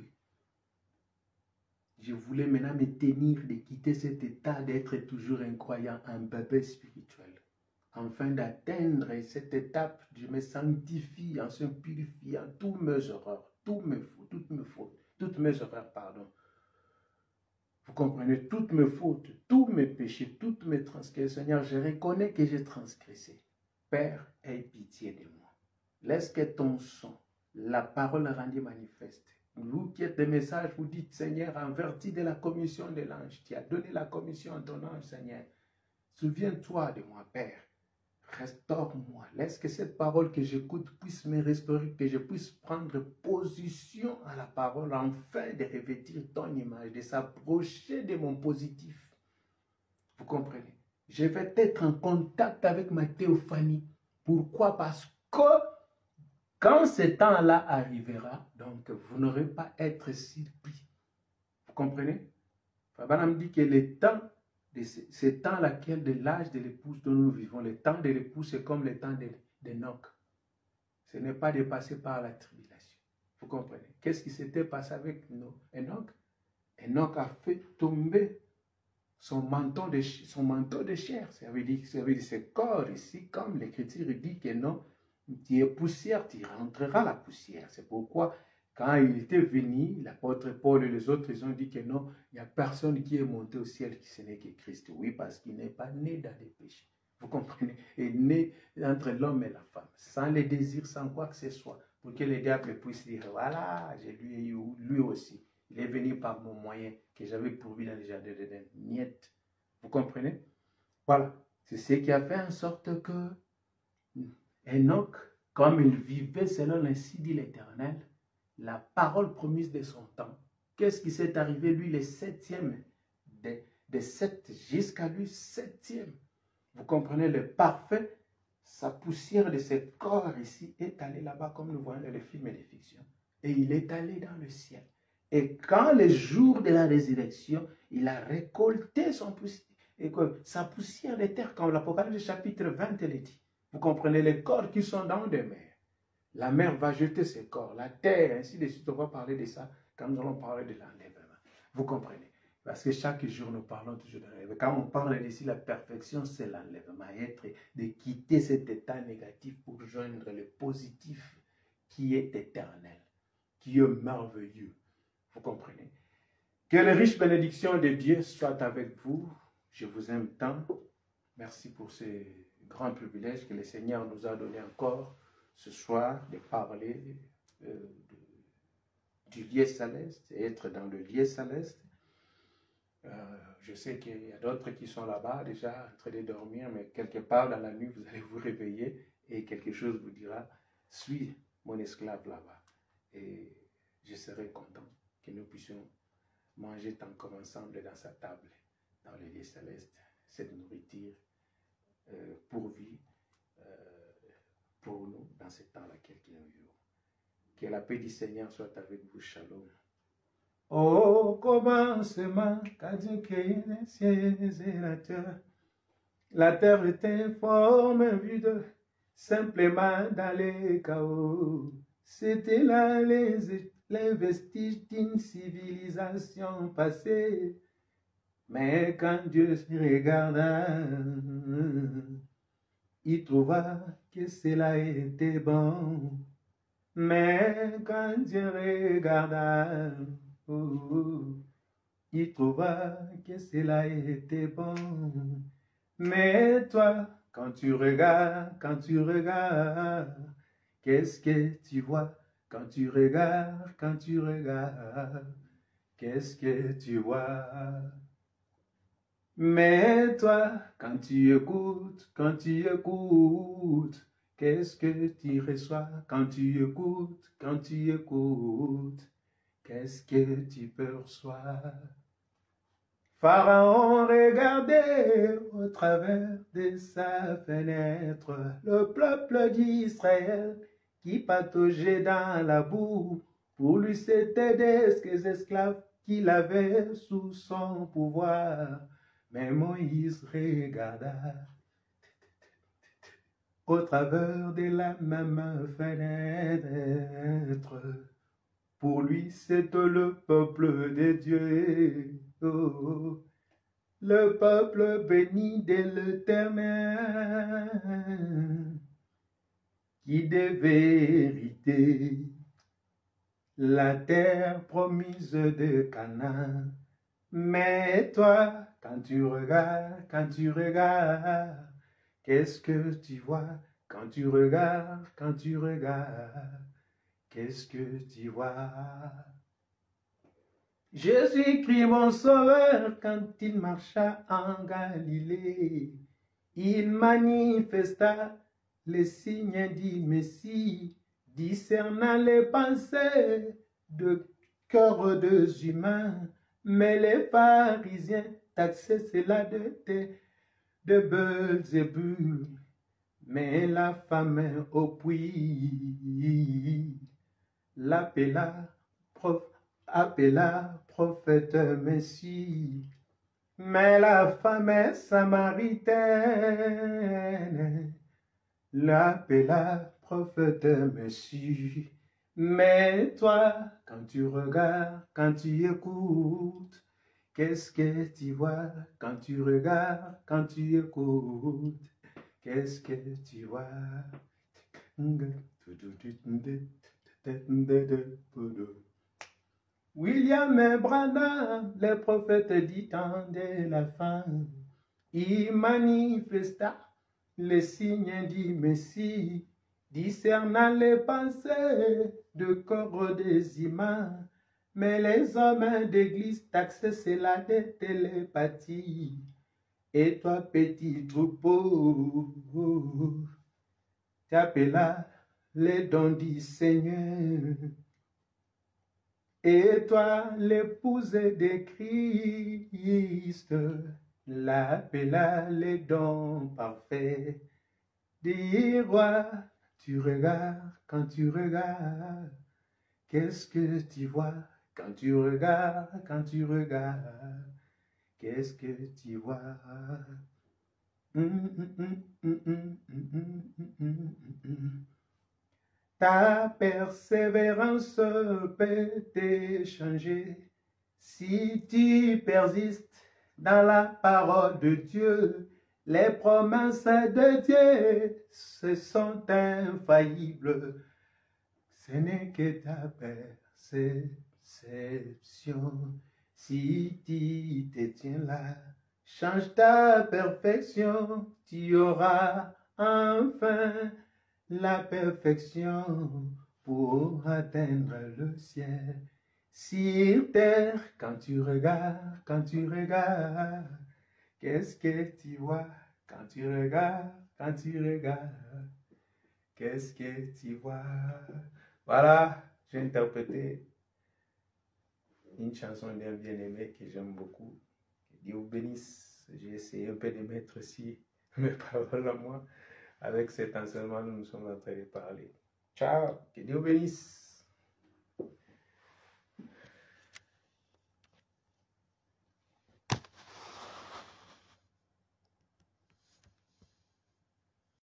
Je voulais maintenant me tenir de quitter cet état d'être toujours un croyant, un bébé spirituel. Afin d'atteindre cette étape, je me sanctifie en se purifiant tous mes erreurs, tous mes fautes, toutes mes fautes, toutes mes erreurs, pardon. Vous comprenez, toutes mes fautes, tous mes péchés, toutes mes transgressions. Seigneur, je reconnais que j'ai transgressé. Père, aie pitié de moi. Laisse que ton sang, la parole rendue manifeste. Vous qui êtes des messages, vous dites, Seigneur, en vertu de la commission de l'ange, tu as donné la commission à ton ange, Seigneur. Souviens-toi de moi, Père. Restaure-moi. Laisse que cette parole que j'écoute puisse me restaurer, que je puisse prendre position à la parole, afin de revêtir ton image, de s'approcher de mon positif. Vous comprenez? Je vais être en contact avec ma théophanie. Pourquoi? Parce que quand ce temps-là arrivera, donc vous n'aurez pas à être surpris. Vous comprenez? Fabana me dit que le temps, de ce, ce temps laquelle de l'âge de l'épouse dont nous vivons, le temps de l'épouse, c'est comme le temps d'Enoch. Ce n'est pas de passer par la tribulation. Vous comprenez? Qu'est-ce qui s'était passé avec Enoch? Enoch a fait tomber son manteau de, son manteau de chair. Ça veut dire, ça veut dire ce corps ici, comme l'Écriture dit que non, tu es poussière, tu rentreras la poussière. C'est pourquoi, quand il était venu, l'apôtre Paul et les autres, ils ont dit que non, il n'y a personne qui est monté au ciel qui ce n'est que Christ. Oui, parce qu'il n'est pas né dans des péchés. Vous comprenez? Il est né entre l'homme et la femme, sans les désirs, sans quoi que ce soit, pour que les diables puissent dire, voilà, j'ai lui, lui aussi. Il est venu par mon moyen que j'avais pourvu dans les jardins d'Éden. Niet. Vous comprenez? Voilà. C'est ce qui a fait en sorte que Enoch, comme il vivait selon ainsi dit l'Éternel, la parole promise de son temps, qu'est-ce qui s'est arrivé? Lui, le septième, de, de sept jusqu'à lui, septième. Vous comprenez, le parfait, sa poussière de ce corps ici est allée là-bas, comme nous voyons dans les films et les fictions. Et il est allé dans le ciel. Et quand le jour de la résurrection, il a récolté son poussière, et que, sa poussière de terre, comme l'Apocalypse chapitre vingt le dit. Vous comprenez, les corps qui sont dans des mers. La mer va jeter ses corps, la terre, ainsi de suite. On va parler de ça quand nous allons parler de l'enlèvement. Vous comprenez? Parce que chaque jour, nous parlons toujours de l'enlèvement. Quand on parle d'ici, la perfection, c'est l'enlèvement. Être, de quitter cet état négatif pour joindre le positif qui est éternel, qui est merveilleux. Vous comprenez? Que les riches bénédictions de Dieu soient avec vous. Je vous aime tant. Merci pour ces grands privilèges que le Seigneur nous a donné encore ce soir de parler euh, de, du lieu céleste et être dans le lieu céleste. Euh, je sais qu'il y a d'autres qui sont là-bas déjà en train de dormir, mais quelque part dans la nuit, vous allez vous réveiller et quelque chose vous dira, suis mon esclave là-bas. Et je serai content que nous puissions manger encore ensemble dans sa table, dans le lieu céleste, cette nourriture euh, pourvue euh, pour nous dans ce temps laquelle nous vivons. Que la paix du Seigneur soit avec vous. Shalom. Au commencement, quand Dieu créait les cieux et la terre, la terre était informe, vide, simplement dans les chaos. C'était là les, les vestiges d'une civilisation passée. Mais quand Dieu regarda, il trouva que cela était bon. Mais quand Dieu regarda, oh, il trouva que cela était bon. Mais toi, quand tu regardes, quand tu regardes, qu'est-ce que tu vois? Quand tu regardes, quand tu regardes, qu'est-ce que tu vois? Mais toi, quand tu écoutes, quand tu écoutes, Qu'est-ce que tu reçois quand tu écoutes, quand tu écoutes? Qu'est-ce que tu perçois? Pharaon regardait au travers de sa fenêtre le peuple d'Israël qui pataugeait dans la boue. Pour lui, c'était des esclaves qu'il avait sous son pouvoir. Mais Moïse regarda au travers de la même fenêtre. Pour lui, c'est le peuple de Dieu. Oh, le peuple béni de l'Éternel, qui de vérité la terre promise de Canaan. Mais toi, quand tu regardes, quand tu regardes, qu'est-ce que tu vois? Quand tu regardes, quand tu regardes, qu'est-ce que tu vois? Jésus-Christ, mon sauveur, quand il marcha en Galilée, il manifesta les signes du Messie, discernant les pensées de cœur des humains. Mais les pharisiens taxaient cela de, de, de Belzébul. Mais la femme au puits l'appela prof, appela prophète Messie. Mais la femme samaritaine l'appela prophète Messie. Mais toi, quand tu regardes, quand tu écoutes, qu'est-ce que tu vois? Quand tu regardes, quand tu écoutes, qu'est-ce que tu vois? William Branham, le prophète dit temps de la fin, il manifesta les signes du Messie, discernant les pensées de corps des humains. Mais les hommes d'église taxaient cela de télépathie. Et toi, petit troupeau, t'appela les dons du Seigneur. Et toi, l'épouse de Christ, l'appela les dons parfaits. Dis-moi, tu regardes, quand tu regardes, qu'est-ce que tu vois? Quand tu regardes, quand tu regardes, qu'est-ce que tu vois? Ta persévérance peut t'échanger si tu persistes dans la parole de Dieu. Les promesses de Dieu, ce sont infaillibles. Ce n'est que ta perception. Si tu te tiens là, change ta perfection, tu auras enfin la perfection pour atteindre le ciel. Sur terre, quand tu regardes, quand tu regardes, qu'est-ce que tu vois? Quand tu regardes, quand tu regardes, qu'est-ce que tu vois? Voilà, j'ai interprété une chanson bien bien aimée que j'aime beaucoup. Que Dieu vous bénisse. J'ai essayé un peu de mettre ici mes paroles à moi. Avec cet enseignement, nous nous sommes en train de parler. Ciao, que Dieu bénisse.